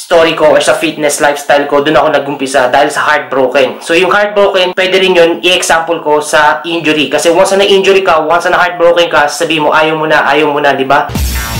story ko or sa fitness lifestyle ko, doon ako nag-umpisa dahil sa heartbroken. So yung heartbroken, pwede rin yun i-example ko sa injury. Kasi once na injury ka, once na heartbroken ka, sabihin mo ayaw mo na, di ba?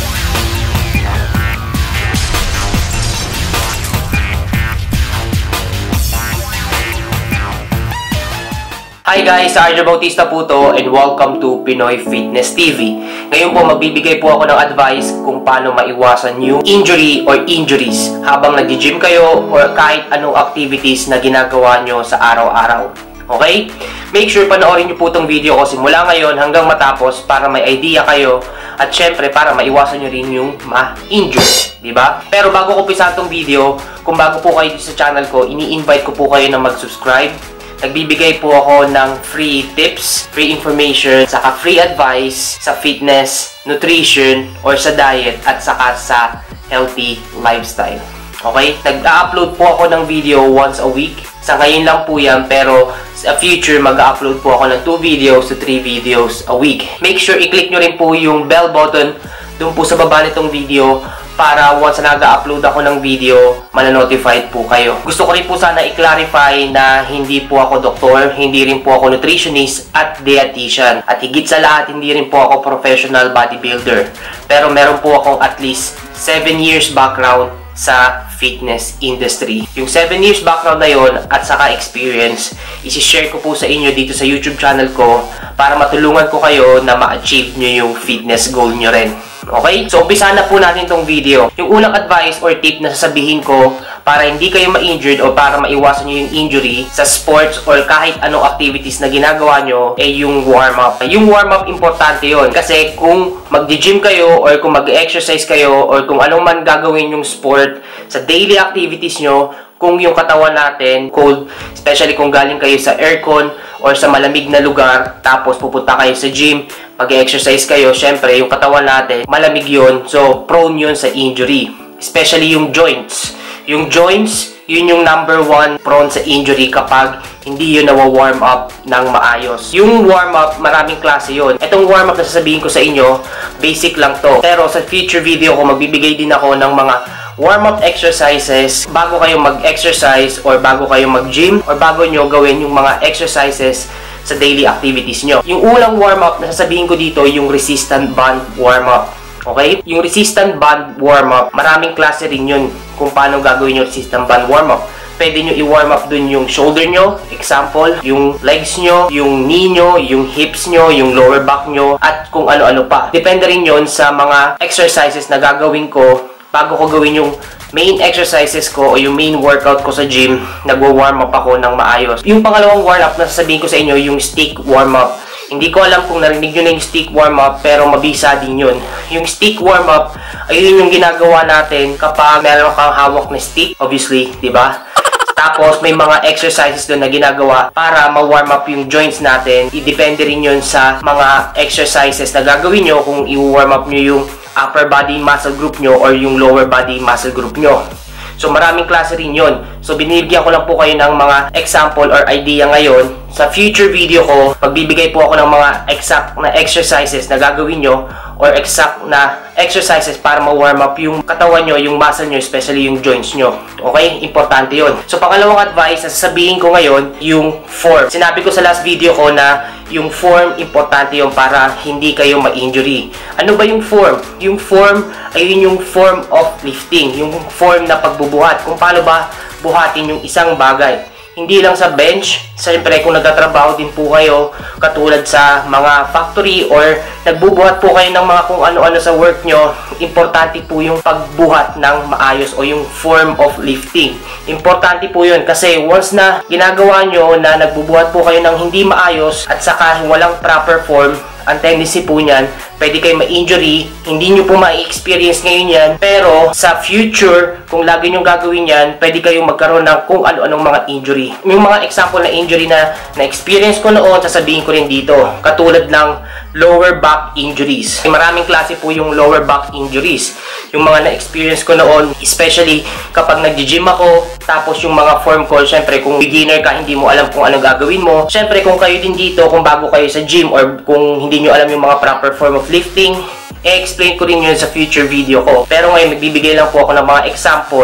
Hi guys, Arjo Bautista po to and welcome to Pinoy Fitness TV. Ngayon po magbibigay po ako ng advice kung paano maiwasan yung injury or injuries habang nag-gym kayo or kahit anong activities na ginagawa nyo sa araw-araw. Okay? Make sure panoorin nyo po itong video ko simula ngayon hanggang matapos para may idea kayo at syempre para maiwasan nyo rin yung ma-injure. Diba? Pero bago ko umpisa itong video, kung bago po kayo sa channel ko, ini-invite ko po kayo na mag-subscribe. Nagbibigay po ako ng free tips, free information, saka free advice sa fitness, nutrition, or sa diet at saka sa healthy lifestyle. Okay? Nag-upload po ako ng video once a week. Sa ngayon lang po yan, pero sa future mag-upload po ako ng 2 videos to 3 videos a week. Make sure i-click nyo rin po yung bell button doon po sa baba nitong video para once na nag-upload ako ng video, mananotified po kayo. Gusto ko rin po sana i-clarify na hindi po ako doktor, hindi rin po ako nutritionist at dietitian. At higit sa lahat, hindi rin po ako professional bodybuilder. Pero meron po akong at least 7 years background sa fitness industry. Yung 7 years background na yon at saka experience, isi-share ko po sa inyo dito sa YouTube channel ko para matulungan ko kayo na ma-achieve nyo yung fitness goal nyo rin. Okay? So, umpisa na po natin tong video. Yung unang advice or tip na sasabihin ko para hindi kayo ma-injured o para maiwasan nyo yung injury sa sports or kahit anong activities na ginagawa nyo ay yung warm-up. Yung warm-up, importante yon kasi kung mag-gym kayo or kung mag-exercise kayo or kung anong man gagawin yung sport sa daily activities nyo, kung yung katawan natin cold, especially kung galing kayo sa aircon or sa malamig na lugar, tapos pupunta kayo sa gym, mag-exercise kayo, syempre yung katawan natin malamig yun, so prone yun sa injury, especially yung joints. Yung joints, yun yung number 1 prone sa injury kapag hindi yun nawa-warm up ng maayos. Yung warm up, maraming klase yun. Itong warm up na sasabihin ko sa inyo, basic lang to. Pero sa future video ko, magbibigay din ako ng mga warm-up exercises bago kayo mag-exercise or bago kayo mag-gym or bago nyo gawin yung mga exercises sa daily activities nyo. Yung unang warm-up na sasabihin ko dito, yung resistant band warm-up. Okay? Yung resistant band warm-up, maraming klase rin yun kung paano gagawin yung resistant band warm-up. Pwede nyo i-warm up dun yung shoulder nyo, example, yung legs nyo, yung knee nyo, yung hips nyo, yung lower back nyo, at kung ano-ano pa. Depende rin yun sa mga exercises na gagawin ko bago ko gawin yung main exercises ko o yung main workout ko sa gym, nagwa-warm up ako ng maayos. Yung pangalawang warm up na sasabihin ko sa inyo, yung stick warm up. Hindi ko alam kung narinig nyo na yung stick warm up, pero mabisa din yun. Yung stick warm up, ayun yung ginagawa natin kapag meron kang hawak na stick, obviously, di ba? Tapos may mga exercises doon na ginagawa para ma-warm up yung joints natin. Idepende rin yun sa mga exercises na gagawin nyo kung i-warm up nyo yung upper body muscle group nyo or yung lower body muscle group nyo. So maraming klase rin yun. So binibigyan ko lang po kayo ng mga example or idea ngayon. Sa future video ko, pagbibigay po ako ng mga exact na exercises na gagawin nyo or exact na exercises para ma-warm up yung katawan nyo, yung muscle nyo, especially yung joints nyo. Okay? Importante yun. So pangalawang advice na sasabihin ko ngayon, yung form. Sinabi ko sa last video ko na yung form, importante yun para hindi kayo ma-injury. Ano ba yung form? Yung form, ayun yung form of lifting. Yung form na pagbubuhat. Kung paano ba buhatin yung isang bagay. Hindi lang sa bench, siyempre kung nagtatrabaho din po kayo katulad sa mga factory or nagbubuhat po kayo ng mga kung ano-ano sa work nyo, importante po yung pagbuhat ng maayos o yung form of lifting. Importante po yun kasi once na ginagawa nyo na nagbubuhat po kayo ng hindi maayos at saka walang proper form, ang tendency po niyan, pwede kayo ma-injury, hindi nyo po ma-experience ngayon yan, pero sa future, kung lagi nyo gagawin yan, pwede kayong magkaroon ng kung ano-anong mga injury. Yung mga example na injury na na-experience ko noon, sasabihin ko rin dito, katulad ng lower back injuries. Maraming klase po yung lower back injuries. Yung mga na-experience ko noon, especially kapag nag-gym ako, tapos yung mga form ko, syempre kung beginner ka, hindi mo alam kung anong gagawin mo. Syempre kung kayo din dito, kung bago kayo sa gym or kung hindi nyo alam yung mga proper form of lifting, i-explain ko rin yun sa future video ko. Pero ngayon, magbibigay lang po ako ng mga example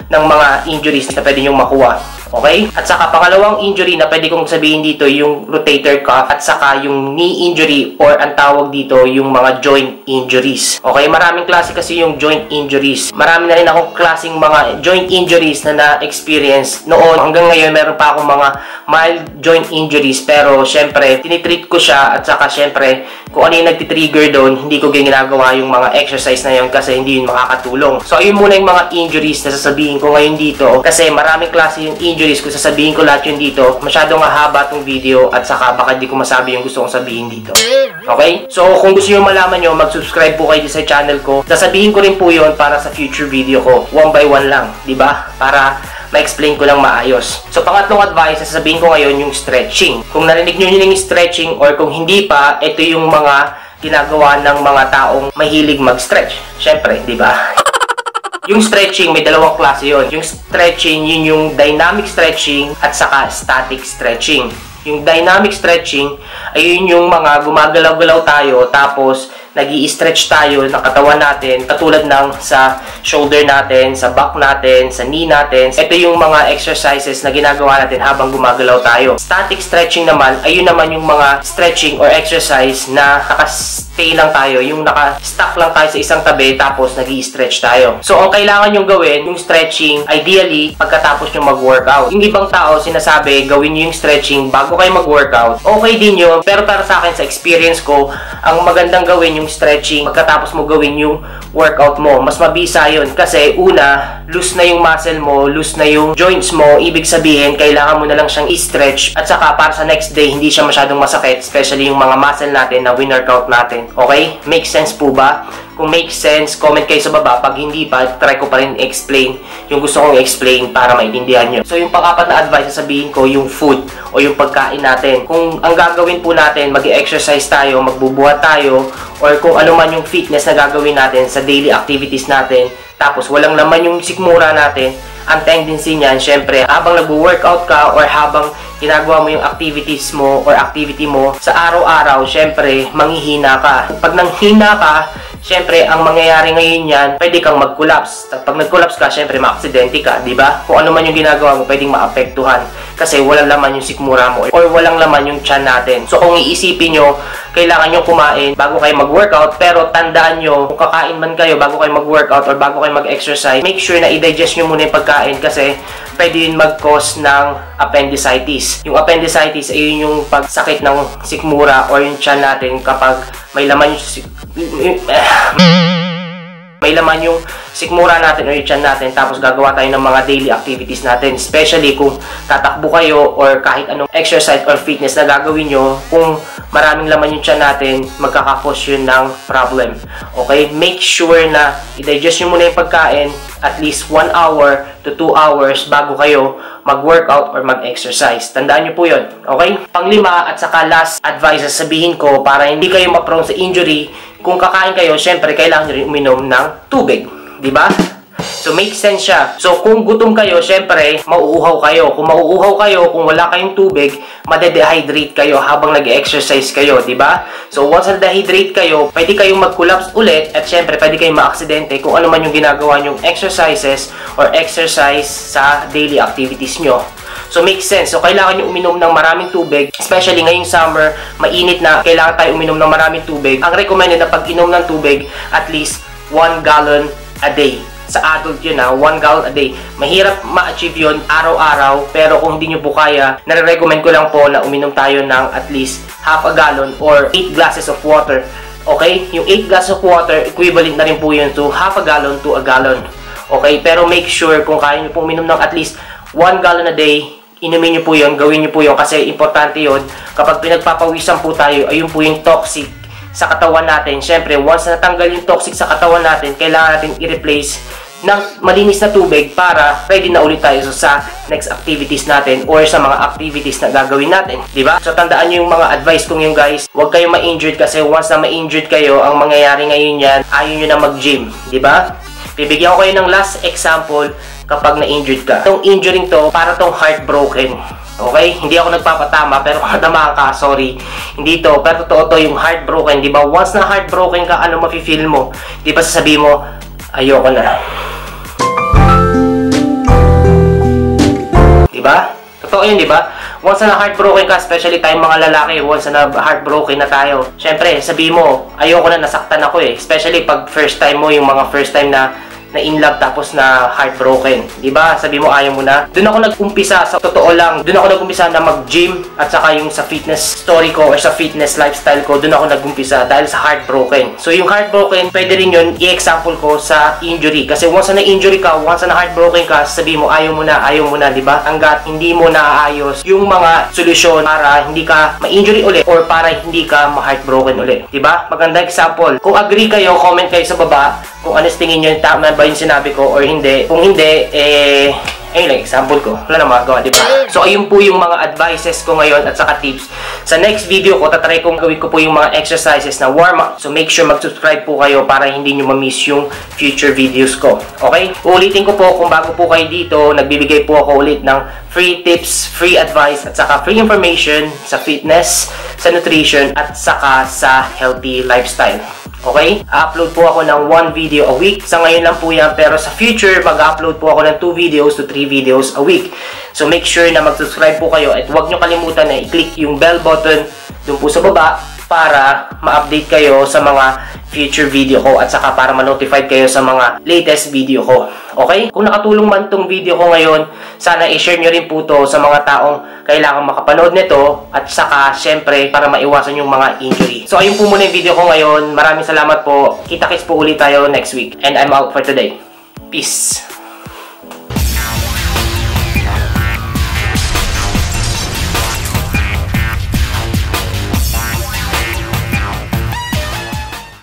ng mga injuries na pwede nyong makuha. Okay? At saka pangalawang injury na pwede kong sabihin dito yung rotator cuff at saka yung knee injury or ang tawag dito yung mga joint injuries. Okay? Maraming klase kasi yung joint injuries. Marami na rin akong klaseng mga joint injuries na na-experience noon. Hanggang ngayon meron pa akong mga mild joint injuries pero syempre tinitreat ko siya at saka syempre kung ano yung nagtitrigger doon, hindi ko ginagawa yung mga exercise na yun kasi hindi yun makakatulong. So ayun muna yung mga injuries na sasabihin ko ngayon dito kasi maraming klase yung injuries. Kung sasabihin ko lahat yun dito, masyadong hahaba tong video at saka baka di ko masabi yung gusto kong sabihin dito. Okay? So, kung gusto nyo malaman nyo, mag-subscribe po kayo sa channel ko. Sasabihin ko rin po yun para sa future video ko. One by one lang. Diba? Para ma-explain ko lang maayos. So, pangatlong advice, sasabihin ko ngayon yung stretching. Kung narinig nyo yung stretching or kung hindi pa, ito yung mga ginagawa ng mga taong mahilig mag-stretch. Syempre, diba? Yung stretching, may dalawang klase yun. Yung stretching, yun yung dynamic stretching at saka static stretching. Yung dynamic stretching, ayun yung mga gumagalaw-galaw tayo tapos nag-i-stretch tayo ng katawan natin katulad ng sa shoulder natin, sa back natin, sa knee natin. Ito yung mga exercises na ginagawa natin habang gumagalaw tayo. Static stretching naman, ayun naman yung mga stretching or exercise na nakastay lang tayo, yung naka-stuck lang tayo sa isang tabi tapos nag-i-stretch tayo. So, ang kailangan nyo gawin, yung stretching, ideally, pagkatapos nyo mag-workout. Yung ibang tao, sinasabi, gawin nyo yung stretching bago kayo mag-workout. Okay din yun, pero para sa akin, sa experience ko, ang magandang gawin yung stretching pagkatapos mo gawin yung workout mo. Mas mabisa yun kasi una, loose na yung muscle mo, loose na yung joints mo, ibig sabihin, kailangan mo na lang siyang i-stretch at saka para sa next day, hindi siya masyadong masakit, especially yung mga muscle natin na win-workout natin. Okay? Make sense po ba? Kung make sense, comment kayo sa baba. Pag hindi pa, try ko pa rin explain yung gusto kong explain para maintindihan nyo. So, yung pang-apat na advice na sabihin ko, yung food o yung pagkain natin. Kung ang gagawin po natin, mag-exercise tayo, magbubuhat tayo, or kung ano man yung fitness na gagawin natin sa daily activities natin, tapos walang laman yung sikmura natin, ang tendency niyan, syempre, habang nag-workout ka or habang ginagawa mo yung activities mo or activity mo sa araw-araw, syempre, manghihina ka. Pag nanghina ka, syempre, ang mangyayari ngayon yan, pwede kang mag-collapse. Pag nag-collapse ka, syempre, ma-aksidente ka, di ba? Kung ano man yung ginagawa mo, pwedeng maapektuhan. Kasi walang laman yung sikmura mo or walang laman yung tiyan natin. So, kung iisipin nyo, kailangan nyo kumain bago kayo mag-workout, pero tandaan nyo, kung kakain man kayo bago kayo mag-workout or bago kayo mag-exercise, make sure na i-digest nyo muna yung pagkain kasi pwede yun mag-cause ng appendicitis. Yung appendicitis ay yun yung pagsakit ng sikmura or yung tiyan natin kapag may laman yung sikmura natin o yung tiyan natin tapos gagawa tayo ng mga daily activities natin. Especially kung tatakbo kayo or kahit anong exercise or fitness na gagawin nyo, kung maraming laman yung tiyan natin, magkakakos yun ng problem. Okay? Make sure na i-digest nyo muna yung pagkain at least 1 hour to 2 hours bago kayo mag-workout or mag-exercise. Tandaan nyo po yun. Okay? Panglima at saka last advice sabihin ko para hindi kayo ma-prone sa injury, kung kakain kayo, syempre kailangan nyo rin uminom ng tubig. Diba? So, make sense siya. So, kung gutom kayo, syempre, mauuhaw kayo. Kung mauuhaw kayo, kung wala kayong tubig, made-dehydrate kayo habang nag-exercise kayo, diba? So, once na-dehydrate kayo, pwede kayong mag-collapse ulit at syempre, pwede kayong ma-aksidente kung ano man yung ginagawa nyong exercises or exercise sa daily activities nyo. So, make sense. So, kailangan nyo uminom ng maraming tubig. Especially ngayong summer, mainit na, kailangan tayo uminom ng maraming tubig. Ang recommended na pag-inom ng tubig, at least 1 gallon a day. Sa adult yun 1 gallon a day. Mahirap ma-achieve yun araw-araw, pero kung hindi nyo po kaya, nare-recommend ko lang po na uminom tayo ng at least half a gallon or 8 glasses of water. Okay? Yung 8 glasses of water, equivalent na rin po yun to half a gallon to a gallon. Okay? Pero make sure kung kaya nyo po uminom ng at least 1 gallon a day, inumin nyo po yun, gawin nyo po yun kasi importante yun. Kapag pinagpapawisan po tayo, ayun po yung toxic sa katawan natin. Syempre, once natanggal yung toxic sa katawan natin, kailangan natin i-replace ng malinis na tubig para ready na ulit tayo sa next activities natin or sa mga activities na gagawin natin. Diba? So, tandaan nyo yung mga advice kong yung guys. Huwag kayong ma-injured kasi once na ma-injured kayo, ang mangyayari ngayon yan, ayaw nyo na mag-gym. Diba? Bibigyan ko kayo ng last example kapag na-injured ka. Itong injuring to, para tong heartbroken. Okay? Hindi ako nagpapatama, pero katamaan ka, sorry. Hindi to, pero totoo to yung heartbroken. Diba? Once na heartbroken ka, ano mafe-feel mo? Diba sasabihin mo, ayoko na. Totoo yun, di ba? Once na heartbroken ka, especially tayong mga lalaki, once na heartbroken na tayo, syempre, sabi mo, ayoko na, nasaktan ako eh. Especially pag first time mo, yung mga first time na in love tapos na heartbroken. Diba? Sabi mo ayaw mo na. Doon ako nag-umpisa, sa totoo lang, doon ako nag-umpisa na mag-gym at saka yung sa fitness story ko or sa fitness lifestyle ko, doon ako nag-umpisa dahil sa heartbroken. So yung heartbroken, pwede rin yun i-example ko sa injury. Kasi once na injury ka, once na heartbroken ka, sabi mo ayaw mo na, diba? Hanggat hindi mo naaayos yung mga solusyon para hindi ka ma-injury ulit or para hindi ka ma-heartbroken ulit. Diba? Magandang example. Kung agree kayo, comment kayo sa baba kung ano tingin nyo, tama ba yung sinabi ko or hindi. Kung hindi, ayun lang, example ko. Wala na magagawa, diba? So, ayun po yung mga advices ko ngayon at saka tips. Sa next video ko, tatry kong gawin ko po yung mga exercises na warm-up. So, make sure mag-subscribe po kayo para hindi nyo ma-miss yung future videos ko. Okay? Uulitin ko po, kung bago po kayo dito, nagbibigay po ako ulit ng free tips, free advice, at saka free information sa fitness, sa nutrition, at saka sa healthy lifestyle. Okay? I-upload po ako ng 1 video a week. Sa ngayon lang po yan, pero sa future, mag-upload po ako ng 2 videos to 3 videos a week. So, make sure na mag-subscribe po kayo at huwag nyo kalimutan na i-click yung bell button dun po sa baba para ma-update kayo sa mga future video ko at saka para ma-notified kayo sa mga latest video ko. Okay? Kung nakatulong man tong video ko ngayon, sana i-share nyo rin po to sa mga taong kailangan makapanood nito at saka syempre para maiwasan yung mga injury. So ayun po muna yung video ko ngayon. Maraming salamat po. Kita-kits po ulit tayo next week. And I'm out for today. Peace!